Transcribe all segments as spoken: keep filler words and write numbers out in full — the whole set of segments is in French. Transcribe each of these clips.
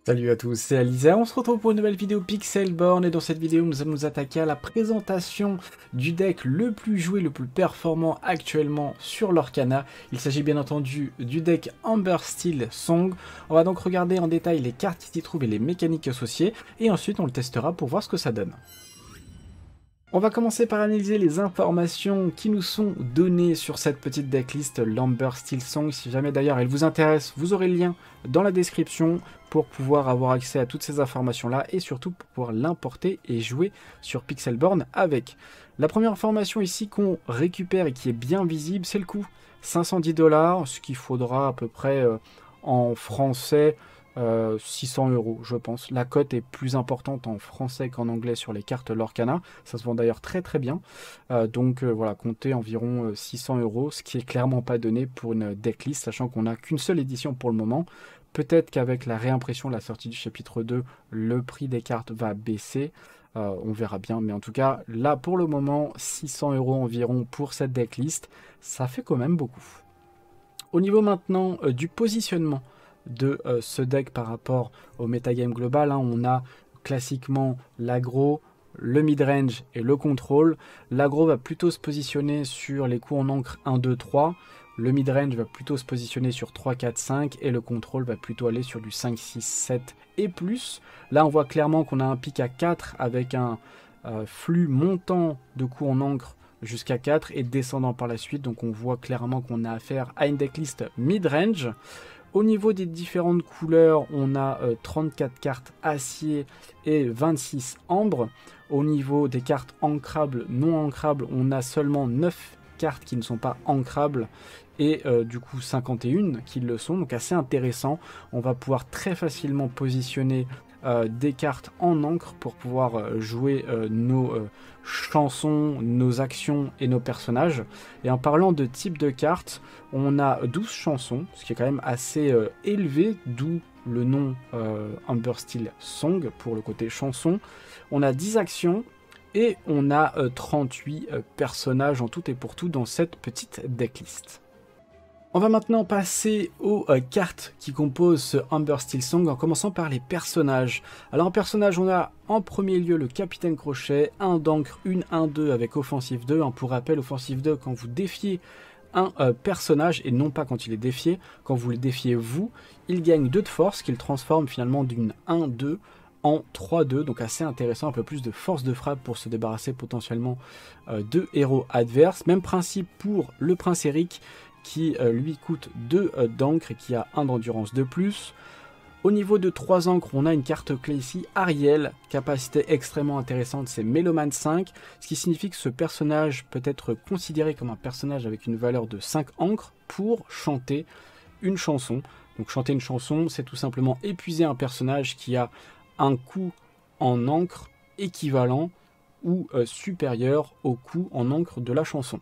Salut à tous, c'est Alizar, on se retrouve pour une nouvelle vidéo Pixelborn et dans cette vidéo nous allons nous attaquer à la présentation du deck le plus joué, le plus performant actuellement sur l'Orcana. Il s'agit bien entendu du deck Amber Steel Song. On va donc regarder en détail les cartes qui s'y trouvent et les mécaniques associées et ensuite on le testera pour voir ce que ça donne. On va commencer par analyser les informations qui nous sont données sur cette petite decklist l'Amber Steel Song. Si jamais d'ailleurs elle vous intéresse, vous aurez le lien dans la description pour pouvoir avoir accès à toutes ces informations-là et surtout pour pouvoir l'importer et jouer sur Pixelborn avec. La première information ici qu'on récupère et qui est bien visible, c'est le coût. cinq cent dix dollars, ce qu'il faudra à peu près euh, en français... Euh, six cents euros, je pense. La cote est plus importante en français qu'en anglais sur les cartes Lorcana. Ça se vend d'ailleurs très très bien. Euh, donc euh, voilà, comptez environ euh, six cents euros, ce qui est clairement pas donné pour une decklist, sachant qu'on n'a qu'une seule édition pour le moment. Peut-être qu'avec la réimpression, la sortie du chapitre deux, le prix des cartes va baisser. Euh, on verra bien. Mais en tout cas, là pour le moment, six cents euros environ pour cette decklist. Ça fait quand même beaucoup. Au niveau maintenant euh, du positionnement de euh, ce deck par rapport au metagame global, hein, on a classiquement l'aggro, le midrange et le contrôle. L'aggro va plutôt se positionner sur les coups en encre un, deux, trois. Le midrange va plutôt se positionner sur trois, quatre, cinq. Et le contrôle va plutôt aller sur du cinq, six, sept et plus. Là, on voit clairement qu'on a un pic à quatre avec un euh, flux montant de coups en encre jusqu'à quatre et descendant par la suite. Donc on voit clairement qu'on a affaire à une decklist midrange. Au niveau des différentes couleurs, on a euh, trente-quatre cartes acier et vingt-six ambre. Au niveau des cartes ancrables, non ancrables, on a seulement neuf cartes qui ne sont pas ancrables et euh, du coup cinquante et un qui le sont, donc assez intéressant. On va pouvoir très facilement positionner Euh, des cartes en encre pour pouvoir euh, jouer euh, nos euh, chansons, nos actions et nos personnages. Et en parlant de type de cartes, on a douze chansons, ce qui est quand même assez euh, élevé, d'où le nom euh, Amber Steel Song pour le côté chanson. On a dix actions et on a euh, trente-huit euh, personnages en tout et pour tout dans cette petite decklist. On va maintenant passer aux euh, cartes qui composent ce Amber Steel Song en commençant par les personnages. Alors en personnage, on a en premier lieu le Capitaine Crochet, un d'encre, une un deux avec offensive deux. Hein, pour rappel, offensive deux, quand vous défiez un euh, personnage, et non pas quand il est défié, quand vous le défiez vous, il gagne deux de force qu'il transforme finalement d'une un deux en trois deux, donc assez intéressant, un peu plus de force de frappe pour se débarrasser potentiellement euh, de héros adverses. Même principe pour le Prince Eric, qui euh, lui coûte deux euh, d'encre et qui a un d'endurance de plus. Au niveau de trois encres, on a une carte clé ici, Ariel, capacité extrêmement intéressante, c'est Méloman cinq, ce qui signifie que ce personnage peut être considéré comme un personnage avec une valeur de cinq encres pour chanter une chanson. Donc chanter une chanson, c'est tout simplement épuiser un personnage qui a un coût en encre équivalent ou euh, supérieur au coût en encre de la chanson.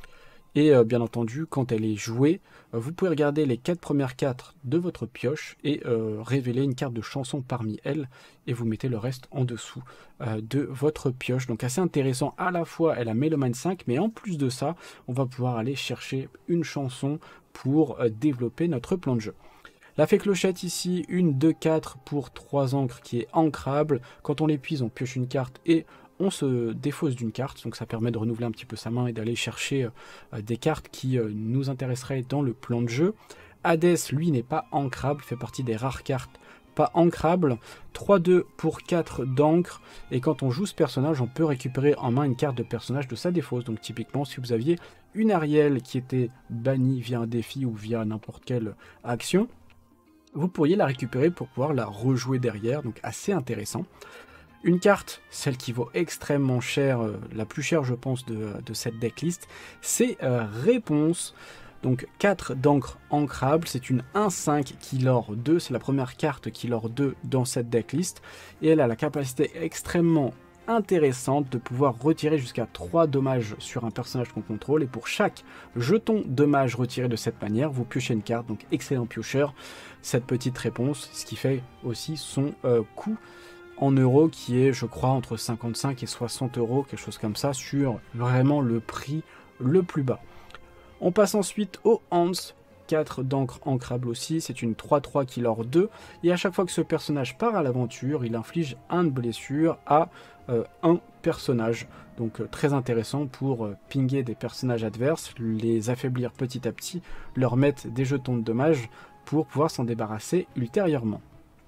Et euh, bien entendu, quand elle est jouée, euh, vous pouvez regarder les quatre premières cartes de votre pioche et euh, révéler une carte de chanson parmi elles et vous mettez le reste en dessous euh, de votre pioche. Donc assez intéressant, à la fois elle a Méloman cinq, mais en plus de ça, on va pouvoir aller chercher une chanson pour euh, développer notre plan de jeu. La fée clochette ici, une deux quatre pour trois encres qui est ancrable. Quand on l'épuise, on pioche une carte et on se défausse d'une carte, donc ça permet de renouveler un petit peu sa main et d'aller chercher euh, des cartes qui euh, nous intéresseraient dans le plan de jeu. Hades, lui, n'est pas ancrable, fait partie des rares cartes pas ancrables. trois deux pour quatre d'encre, et quand on joue ce personnage, on peut récupérer en main une carte de personnage de sa défausse. Donc typiquement, si vous aviez une Ariel qui était bannie via un défi ou via n'importe quelle action, vous pourriez la récupérer pour pouvoir la rejouer derrière, donc assez intéressant. Une carte, celle qui vaut extrêmement cher, euh, la plus chère je pense de, de cette decklist, c'est euh, Réponse. Donc quatre d'encre ancrable, c'est une un cinq qui lore deux, c'est la première carte qui lore deux dans cette decklist. Et elle a la capacité extrêmement intéressante de pouvoir retirer jusqu'à trois dommages sur un personnage qu'on contrôle. Et pour chaque jeton dommage retiré de cette manière, vous piochez une carte, donc excellent piocheur, cette petite Réponse, ce qui fait aussi son euh, coût en euros qui est, je crois, entre cinquante-cinq et soixante euros, quelque chose comme ça, sur vraiment le prix le plus bas. On passe ensuite au Hans, quatre d'encre ancrable aussi, c'est une trois trois qui lord deux, et à chaque fois que ce personnage part à l'aventure, il inflige un de blessure à euh, un personnage. Donc euh, très intéressant pour euh, pinguer des personnages adverses, les affaiblir petit à petit, leur mettre des jetons de dommages pour pouvoir s'en débarrasser ultérieurement.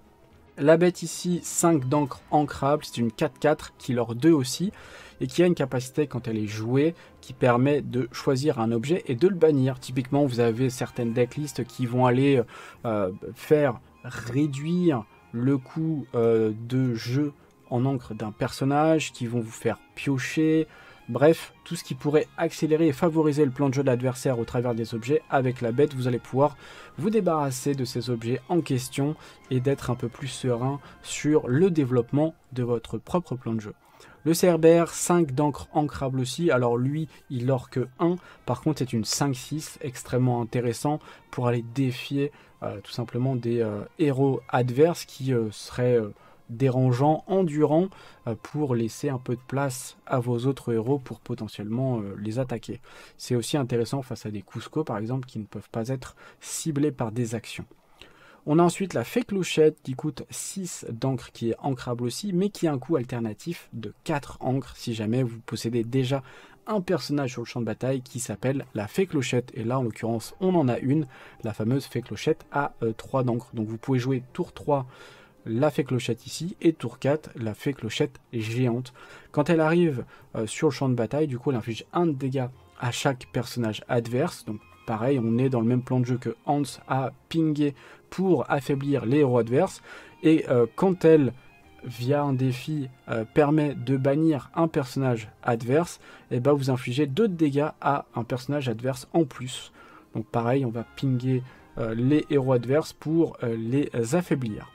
La bête ici, cinq d'encre ancrable, c'est une quatre quatre qui lord deux aussi, et qui a une capacité quand elle est jouée qui permet de choisir un objet et de le bannir. Typiquement, vous avez certaines decklists qui vont aller euh, faire réduire le coût euh, de jeu en encre d'un personnage, qui vont vous faire piocher, bref, tout ce qui pourrait accélérer et favoriser le plan de jeu de l'adversaire au travers des objets. Avec la bête, vous allez pouvoir vous débarrasser de ces objets en question et d'être un peu plus serein sur le développement de votre propre plan de jeu. Le Cerbère, cinq d'encre ancrable aussi, alors lui, il lord que un, par contre c'est une cinq six, extrêmement intéressant pour aller défier euh, tout simplement des euh, héros adverses qui euh, seraient euh, dérangeants, endurants, euh, pour laisser un peu de place à vos autres héros pour potentiellement euh, les attaquer. C'est aussi intéressant face à des Cusco par exemple qui ne peuvent pas être ciblés par des actions. On a ensuite la Fée Clochette qui coûte six d'encre, qui est ancrable aussi, mais qui a un coût alternatif de quatre encres si jamais vous possédez déjà un personnage sur le champ de bataille qui s'appelle la Fée Clochette. Et là, en l'occurrence, on en a une, la fameuse Fée Clochette à euh, trois d'encre. Donc vous pouvez jouer tour trois la Fée Clochette ici, et tour quatre, la Fée Clochette géante. Quand elle arrive euh, sur le champ de bataille, du coup, elle inflige un de dégâts à chaque personnage adverse. Donc pareil, on est dans le même plan de jeu que Hans a pingé pour affaiblir les héros adverses. Et euh, quand elle, via un défi, euh, permet de bannir un personnage adverse, et ben vous infligez deux de dégâts à un personnage adverse en plus. Donc pareil, on va pinguer euh, les héros adverses pour euh, les affaiblir.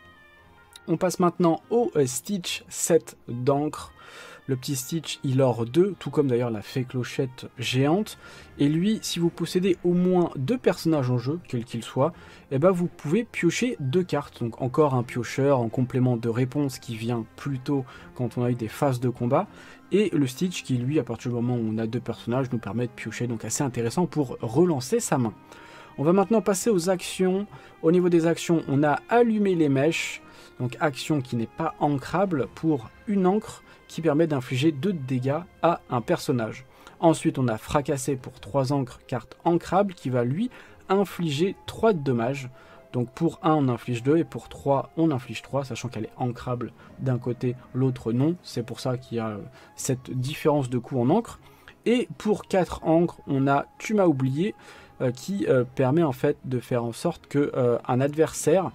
On passe maintenant au euh, Stitch sept d'encre. Le petit Stitch, il lord deux, tout comme d'ailleurs la Fée Clochette géante. Et lui, si vous possédez au moins deux personnages en jeu, quels qu'ils soient, eh ben vous pouvez piocher deux cartes. Donc encore un piocheur en complément de réponse qui vient plus tôt quand on a eu des phases de combat. Et le Stitch qui, lui, à partir du moment où on a deux personnages, nous permet de piocher. Donc assez intéressant pour relancer sa main. On va maintenant passer aux actions. Au niveau des actions, on a allumé les mèches. Donc action qui n'est pas ancrable pour une encre qui permet d'infliger deux de dégâts à un personnage. Ensuite on a fracassé pour trois encres, carte ancrable qui va lui infliger trois de dommages. Donc pour un on inflige deux et pour trois on inflige trois, sachant qu'elle est ancrable d'un côté, l'autre non. C'est pour ça qu'il y a cette différence de coût en encre. Et pour quatre encres on a Tu m'as oublié euh, qui euh, permet en fait de faire en sorte que euh, un adversaire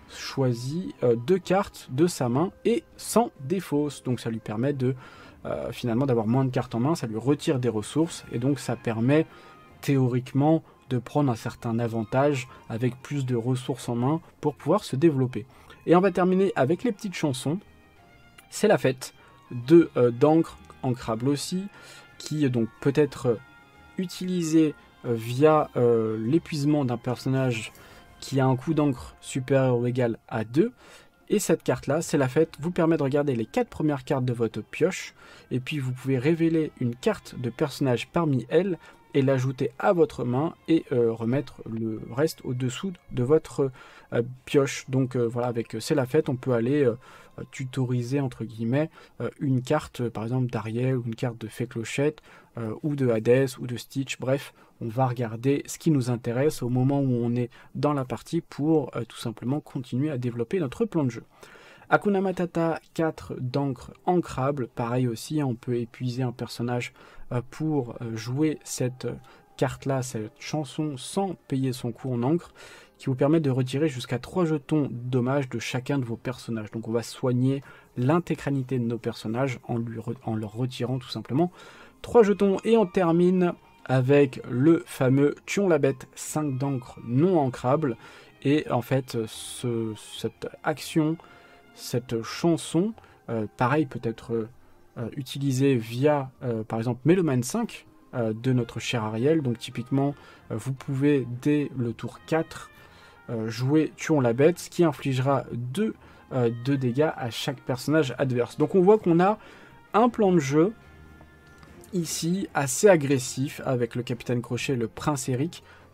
choisit euh, deux cartes de sa main et sans défausse. Donc ça lui permet de euh, finalement d'avoir moins de cartes en main, ça lui retire des ressources et donc ça permet théoriquement de prendre un certain avantage avec plus de ressources en main pour pouvoir se développer. Et on va terminer avec les petites chansons. C'est la fête de euh, d'encre, ancrable aussi, qui donc peut être utilisée euh, via euh, l'épuisement d'un personnage qui a un coût d'encre supérieur ou égal à deux. Et cette carte-là, c'est la fête, vous permet de regarder les quatre premières cartes de votre pioche, et puis vous pouvez révéler une carte de personnage parmi elles, et l'ajouter à votre main, et euh, remettre le reste au-dessous de votre euh, pioche. Donc euh, voilà, avec C'est la fête, on peut aller euh, tutoriser, entre guillemets, euh, une carte, par exemple d'Ariel, ou une carte de Fée Clochette, euh, ou de Hades, ou de Stitch, bref, on va regarder ce qui nous intéresse au moment où on est dans la partie pour euh, tout simplement continuer à développer notre plan de jeu. Hakuna Matata, quatre d'encre ancrable, pareil aussi, on peut épuiser un personnage euh, pour euh, jouer cette euh, carte-là, cette chanson, sans payer son coût en encre, qui vous permet de retirer jusqu'à trois jetons de dommages de chacun de vos personnages. Donc on va soigner l'intégralité de nos personnages en, lui en leur retirant tout simplement trois jetons. Et on termine avec le fameux Tuons la bête, cinq d'encre non ancrable. Et en fait, ce, cette action, cette chanson, euh, pareil, peut être euh, utilisée via, euh, par exemple, Meloman cinq euh, de notre cher Ariel. Donc typiquement, euh, vous pouvez, dès le tour quatre, euh, jouer Tuons la bête, ce qui infligera deux euh, de dégâts à chaque personnage adverse. Donc on voit qu'on a un plan de jeu ici assez agressif avec le Capitaine Crochet et le Prince Eric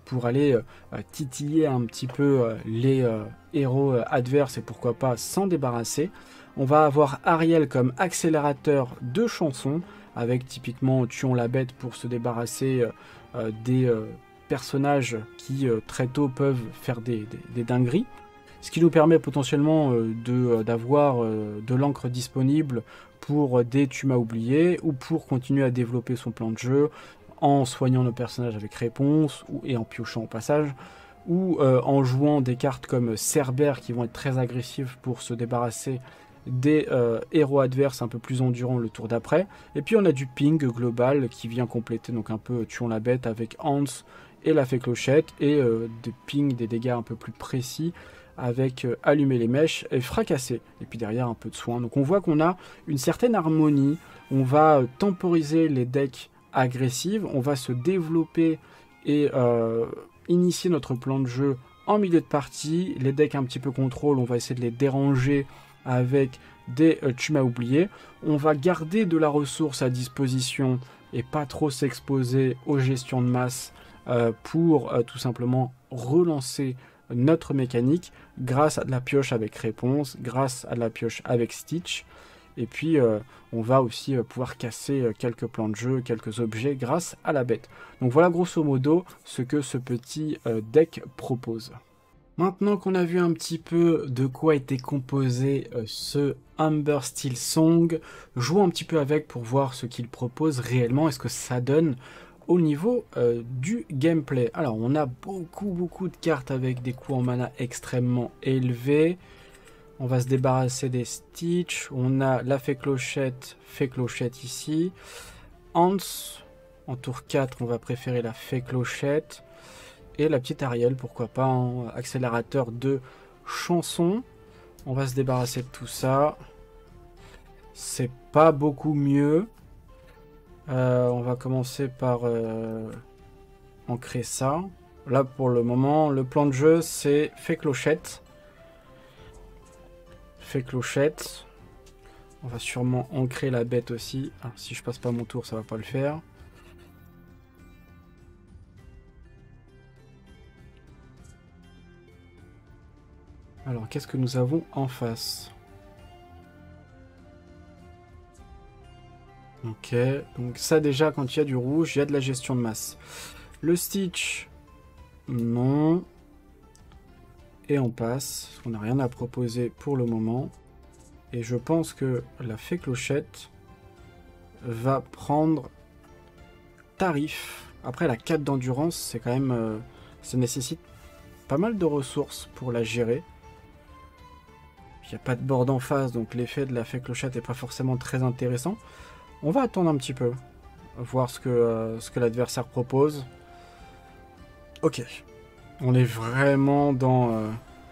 pour aller euh, titiller un petit peu euh, les euh, héros euh, adverses et pourquoi pas s'en débarrasser. On va avoir Ariel comme accélérateur de chansons, avec typiquement Tuons la bête pour se débarrasser euh, euh, des euh, personnages qui euh, très tôt peuvent faire des, des, des dingueries. Ce qui nous permet potentiellement euh, de, d'avoir euh, de l'encre disponible pour des tu m'as oublié ou pour continuer à développer son plan de jeu en soignant nos personnages avec réponse ou, et en piochant au passage, ou euh, en jouant des cartes comme Cerbère qui vont être très agressives pour se débarrasser des euh, héros adverses un peu plus endurants le tour d'après. Et puis on a du ping global qui vient compléter donc un peu Tuons la bête avec Hans et la fée clochette, et euh, des ping, des dégâts un peu plus précis avec euh, allumer les mèches et fracasser, et puis derrière un peu de soin. Donc on voit qu'on a une certaine harmonie, on va euh, temporiser les decks agressives, on va se développer et euh, initier notre plan de jeu en milieu de partie. Les decks un petit peu contrôle, on va essayer de les déranger avec des euh, tu m'as oublié. On va garder de la ressource à disposition et pas trop s'exposer aux gestions de masse euh, pour euh, tout simplement relancer notre mécanique grâce à de la pioche avec réponse, grâce à de la pioche avec Stitch. Et puis euh, on va aussi euh, pouvoir casser euh, quelques plans de jeu, quelques objets grâce à la bête. Donc voilà grosso modo ce que ce petit euh, deck propose. Maintenant qu'on a vu un petit peu de quoi était composé euh, ce Amber Steel Song, jouons un petit peu avec pour voir ce qu'il propose réellement, est-ce que ça donne au niveau euh, du gameplay. Alors on a beaucoup beaucoup de cartes avec des coûts en mana extrêmement élevés. On va se débarrasser des Stitch. On a la fée clochette, fée clochette ici. Hans, en tour quatre, on va préférer la fée clochette. Et la petite Ariel, pourquoi pas, en accélérateur de chansons. On va se débarrasser de tout ça. C'est pas beaucoup mieux. Euh, on va commencer par euh, ancrer ça. Là, pour le moment, le plan de jeu, c'est fée clochette. Fée clochette. On va sûrement ancrer la bête aussi. Ah, si je passe pas mon tour, ça va pas le faire. Alors, qu'est-ce que nous avons en face? Ok, donc ça déjà, quand il y a du rouge, il y a de la gestion de masse. Le Stitch, non. Et on passe, on n'a rien à proposer pour le moment. Et je pense que la fée clochette va prendre tarif. Après, la quatre d'endurance, c'est quand même... Euh, ça nécessite pas mal de ressources pour la gérer. Il n'y a pas de board en face, donc l'effet de la fée clochette n'est pas forcément très intéressant. On va attendre un petit peu, voir ce que, euh, ce que l'adversaire propose. Ok. On est vraiment dans euh,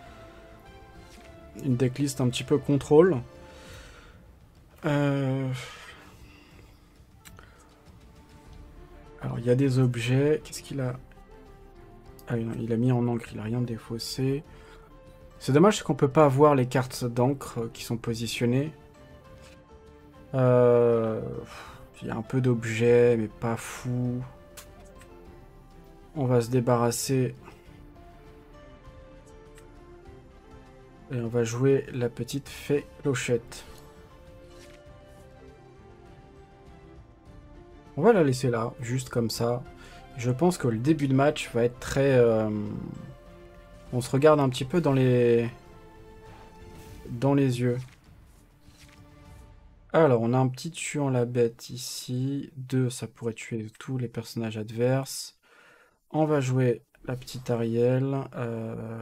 une decklist un petit peu contrôle. Euh... Alors, il y a des objets. Qu'est-ce qu'il a? Ah non, il a mis en encre, il a rien défaussé. C'est dommage qu'on peut pas voir les cartes d'encre qui sont positionnées. Euh... Il y a un peu d'objets, mais pas fou. On va se débarrasser. Et on va jouer la petite fée clochette. On va la laisser là, juste comme ça. Je pense que le début de match va être très... Euh... On se regarde un petit peu dans les... dans les yeux. Alors, on a un petit tuant la bête ici. Deux, ça pourrait tuer tous les personnages adverses. On va jouer la petite Ariel. Euh...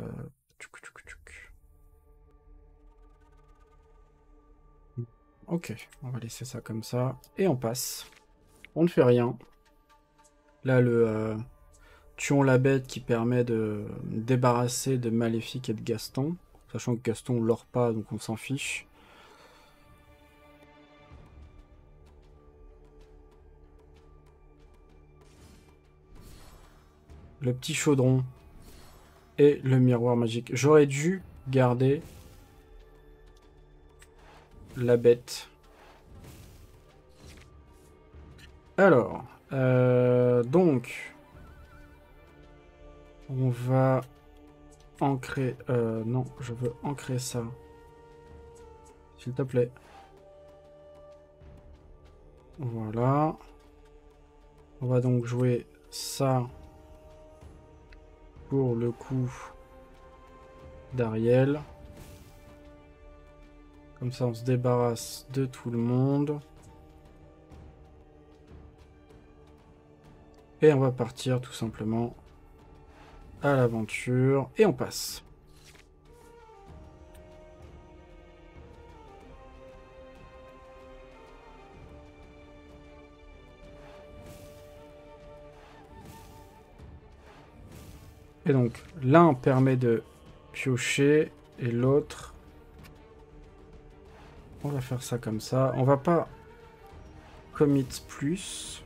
Ok, on va laisser ça comme ça. Et on passe. On ne fait rien. Là, le euh, tuons la bête qui permet de débarrasser de Maléfique et de Gaston. Sachant que Gaston ne lord pas, donc on s'en fiche. Le petit chaudron et le miroir magique. J'aurais dû garder la bête. Alors, euh, donc, On va ancrer... Euh, non, je veux ancrer ça. S'il te plaît. Voilà. On va donc jouer ça pour le coup d'Ariel. Comme ça, on se débarrasse de tout le monde. Et on va partir tout simplement à l'aventure. Et on passe. Et donc, l'un permet de piocher et l'autre... On va faire ça comme ça. On va pas commit plus.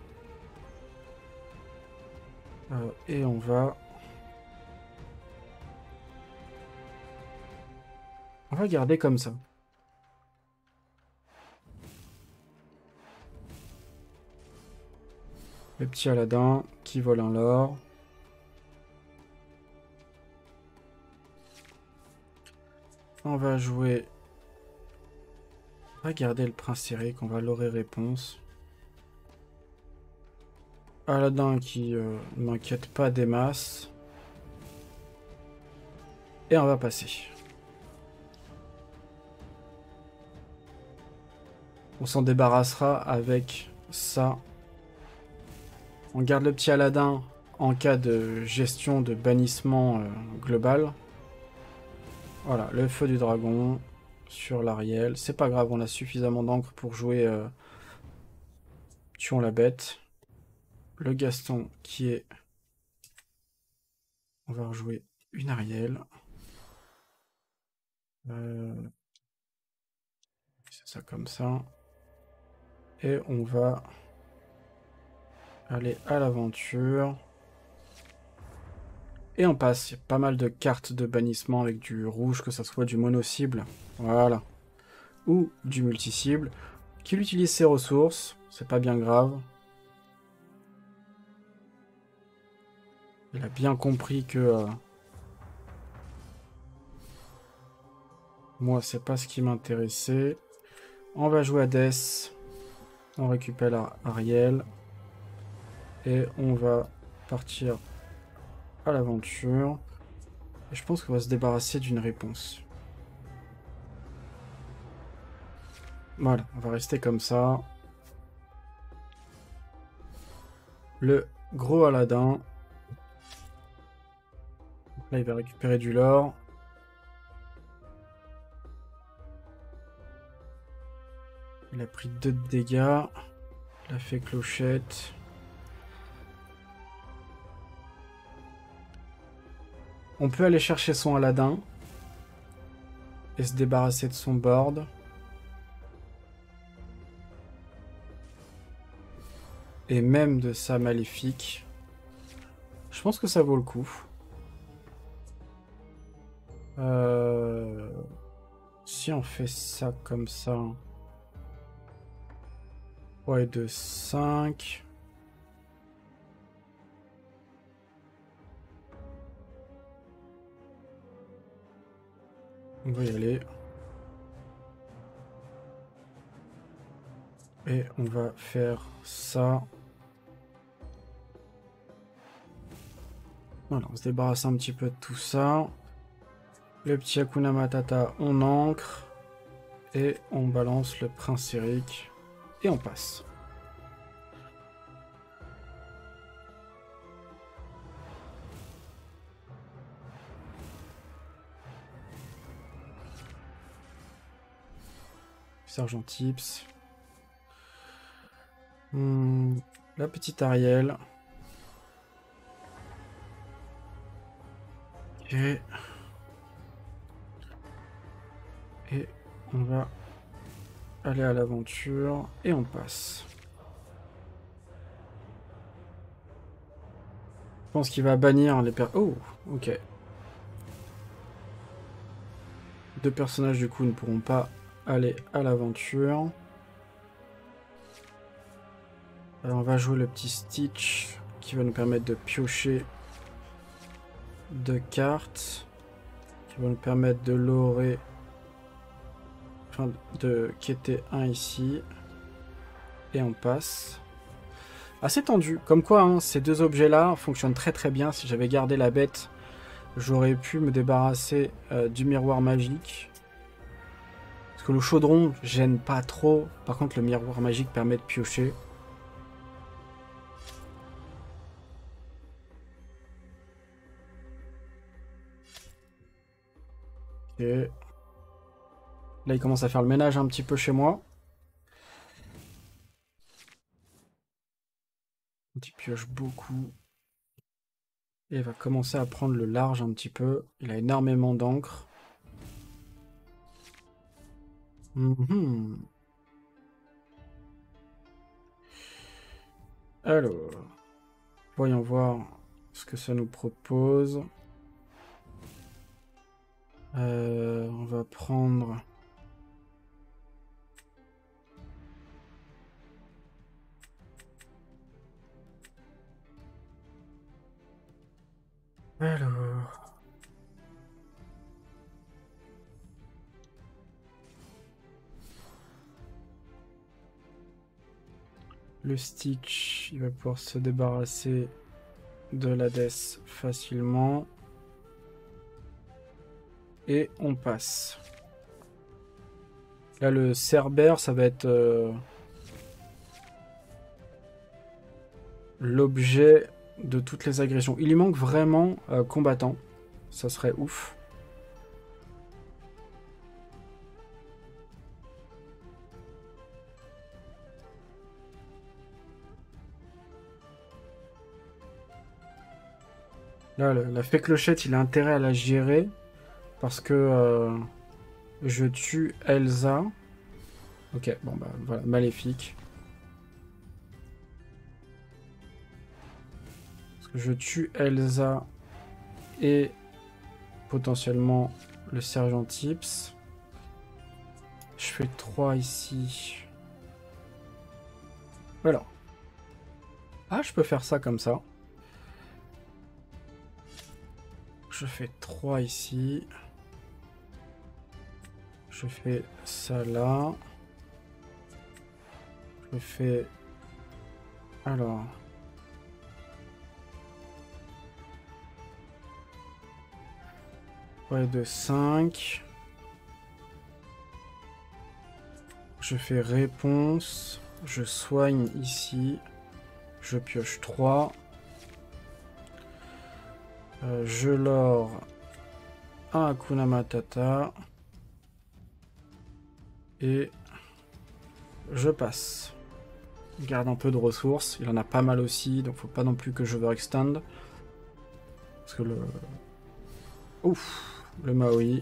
Euh, et on va... On va garder comme ça. Le petit Aladdin qui vole un lore. On va jouer... On va garder le prince Eric, on va l'aurer réponse. Aladdin qui euh, ne m'inquiète pas des masses. Et on va passer. On s'en débarrassera avec ça. On garde le petit Aladdin en cas de gestion de bannissement euh, global. Voilà, le feu du dragon sur l'Ariel. C'est pas grave, on a suffisamment d'encre pour jouer euh, Tuons la bête. Le Gaston qui est... On va rejouer une Ariel. Euh... C'est ça comme ça. Et on va aller à l'aventure. Et on passe. Il y a pas mal de cartes de bannissement avec du rouge, que ça soit du mono-cible. Voilà. Ou du multi-cible. Qu'il utilise ses ressources. C'est pas bien grave. Il a bien compris que... Euh, moi, c'est pas ce qui m'intéressait. On va jouer à Death. On récupère Ariel. Et on va partir à l'aventure. Et je pense qu'on va se débarrasser d'une réponse. Voilà, on va rester comme ça. Le gros Aladdin. Là, il va récupérer du lore. Il a pris deux de dégâts. Il a fait clochette. On peut aller chercher son Aladdin. Et se débarrasser de son board. Et même de sa maléfique. Je pense que ça vaut le coup. Euh... Si on fait ça comme ça... Ouais, de cinq... On va y aller. Et on va faire ça. Voilà, on se débarrasse un petit peu de tout ça. Le petit Hakuna Matata, on ancre. Et on balance le prince Eric. Et on passe. Sergent Tips. Hmm, la petite Ariel. Ok. Et on va aller à l'aventure. Et on passe. Je pense qu'il va bannir les per... Oh, ok. Deux personnages du coup ne pourront pas aller à l'aventure. Alors on va jouer le petit Stitch qui va nous permettre de piocher deux cartes qui vont nous permettre de lorer, enfin de quitter un ici. Et on passe. Assez tendu. Comme quoi, hein, ces deux objets-là fonctionnent très très bien. Si j'avais gardé la bête, j'aurais pu me débarrasser euh, du miroir magique. Parce que le chaudron gêne pas trop. Par contre, le miroir magique permet de piocher. Et là, il commence à faire le ménage un petit peu chez moi. Il pioche beaucoup. Et il va commencer à prendre le large un petit peu. Il a énormément d'encre. Mmh. Alors, voyons voir ce que ça nous propose. Euh, on va prendre... Alors... Le Stitch, il va pouvoir se débarrasser de l'Hadès facilement. Et on passe. Là, le Cerbère, ça va être euh, l'objet de toutes les agressions. Il lui manque vraiment euh, combattant. Ça serait ouf. Là, le- la fée clochette, il a intérêt à la gérer. Parce que euh, je tue Elsa. Ok, bon bah voilà, maléfique. Parce que je tue Elsa et potentiellement le sergent Tips. Je fais trois ici. Voilà. Ah, je peux faire ça comme ça. Je fais trois ici. Je fais ça là. Je fais... Alors... Ouais, de cinq. Je fais réponse. Je soigne ici. Je pioche trois. Euh, je lore un Hakuna Matata. Et je passe. Il garde un peu de ressources. Il en a pas mal aussi. Donc faut pas non plus que je overextend. Parce que le... Ouf. Le Maui.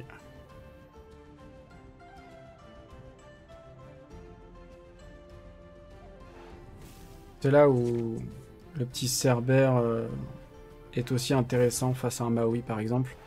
C'est là où le petit Cerbère euh, est aussi intéressant face à un Maui par exemple.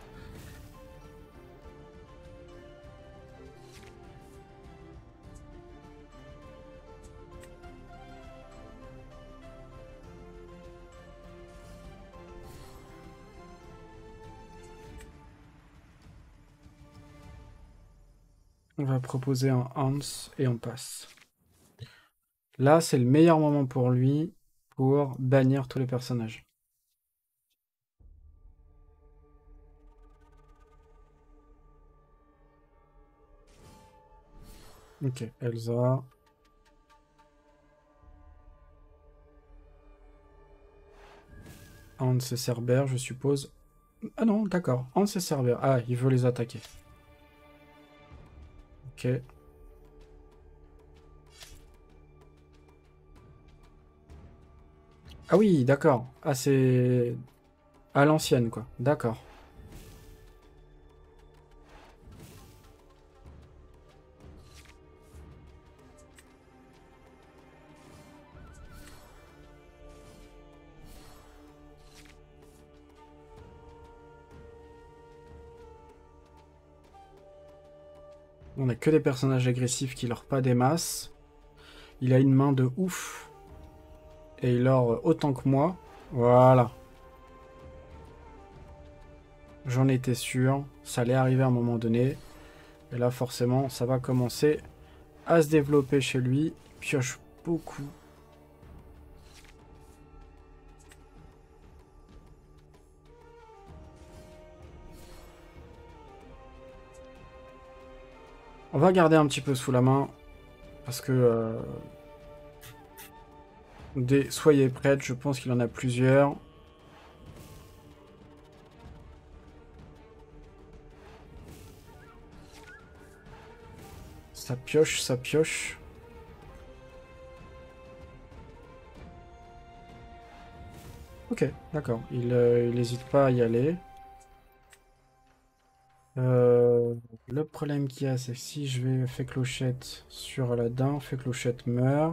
On va proposer un Hans et on passe. Là, c'est le meilleur moment pour lui pour bannir tous les personnages. Ok, Elsa. Hans et Cerbère, je suppose. Ah non, d'accord. Hans et Cerbère. Ah, il veut les attaquer. Ok. Ah oui, d'accord. Ah, c'est à l'ancienne, quoi. D'accord. On a que des personnages agressifs qui leur pas des masses. Il a une main de ouf. Et il leur autant que moi. Voilà. J'en étais sûr. Ça allait arriver à un moment donné. Et là, forcément, ça va commencer à se développer chez lui. Il pioche beaucoup. On va garder un petit peu sous la main. Parce que... Euh, des... Soyez prêtes, je pense qu'il en a plusieurs. Ça pioche, ça pioche. Ok, d'accord. Il n'hésite pas à y aller. Euh, le problème qu'il y a, c'est que si je vais faire clochette sur Aladdin, fait clochette meurt.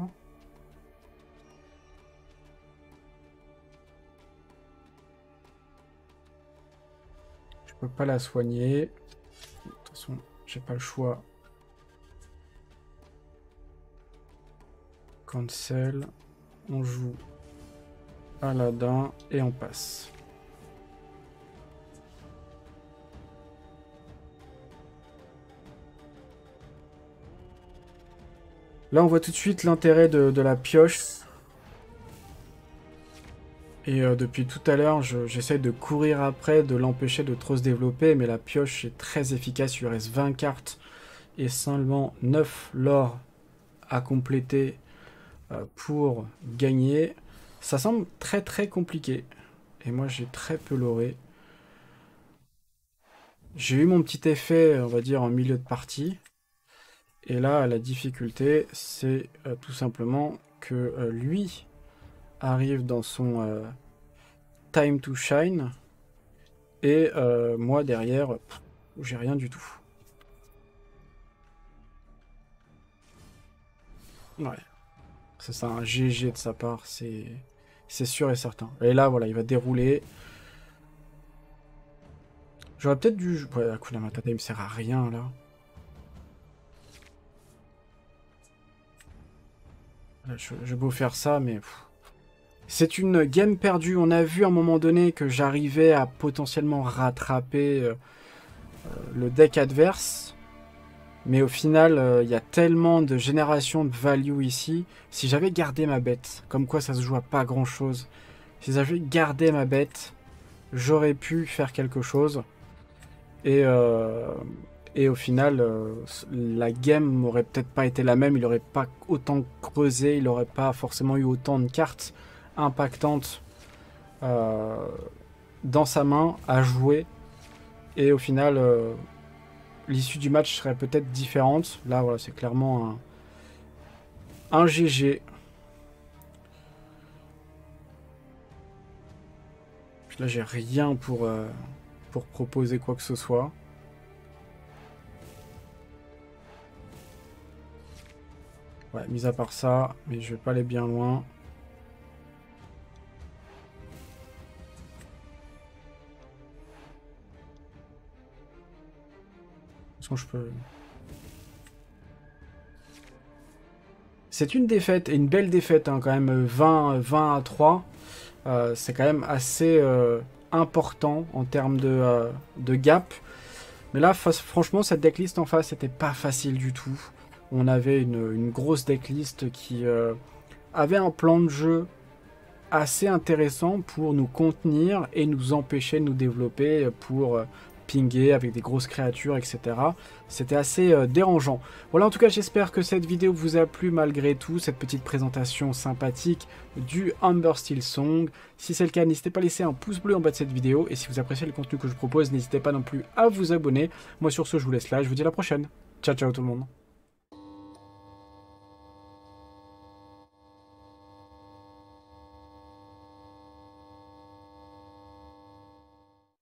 Je peux pas la soigner. De toute façon, j'ai pas le choix. Cancel. On joue Aladdin et on passe. Là, on voit tout de suite l'intérêt de, de la pioche. Et euh, depuis tout à l'heure, j'essaie de courir après, de l'empêcher de trop se développer, mais la pioche est très efficace. Il lui reste vingt cartes et seulement neuf lore à compléter euh, pour gagner. Ça semble très très compliqué. Et moi, j'ai très peu loré. J'ai eu mon petit effet, on va dire, en milieu de partie. Et là, la difficulté, c'est euh, tout simplement que euh, lui arrive dans son euh, time to shine. Et euh, moi, derrière, j'ai rien du tout. Ouais. C'est ça, un G G de sa part, c'est sûr et certain. Et là, voilà, il va dérouler. J'aurais peut-être dû... Ouais, Hakuna Matata, il me sert à rien, là. J'ai beau faire ça, mais... C'est une game perdue. On a vu à un moment donné que j'arrivais à potentiellement rattraper euh, le deck adverse. Mais au final, il euh, y a tellement de génération de value ici. Si j'avais gardé ma bête, comme quoi ça se joue à pas grand-chose. Si j'avais gardé ma bête, j'aurais pu faire quelque chose. Et... Euh... Et au final, euh, la game n'aurait peut-être pas été la même, il n'aurait pas autant creusé, il n'aurait pas forcément eu autant de cartes impactantes euh, dans sa main à jouer. Et au final, euh, l'issue du match serait peut-être différente. Là, voilà, c'est clairement un, un G G. Puis là, j'ai rien pour, euh, pour proposer quoi que ce soit. Ouais, mis à part ça, mais je vais pas aller bien loin. Est-ce que je peux... C'est une défaite, et une belle défaite, hein, quand même, vingt, vingt à trois. Euh, c'est quand même assez euh, important en termes de, euh, de gap. Mais là, face, franchement, cette decklist en face, c'était pas facile du tout. On avait une, une grosse decklist qui euh, avait un plan de jeu assez intéressant pour nous contenir et nous empêcher de nous développer pour euh, pinguer avec des grosses créatures, et cetera. C'était assez euh, dérangeant. Voilà, en tout cas, j'espère que cette vidéo vous a plu malgré tout, cette petite présentation sympathique du Humber Steel Song. Si c'est le cas, n'hésitez pas à laisser un pouce bleu en bas de cette vidéo. Et si vous appréciez le contenu que je propose, n'hésitez pas non plus à vous abonner. Moi, sur ce, je vous laisse là. Je vous dis à la prochaine. Ciao, ciao tout le monde.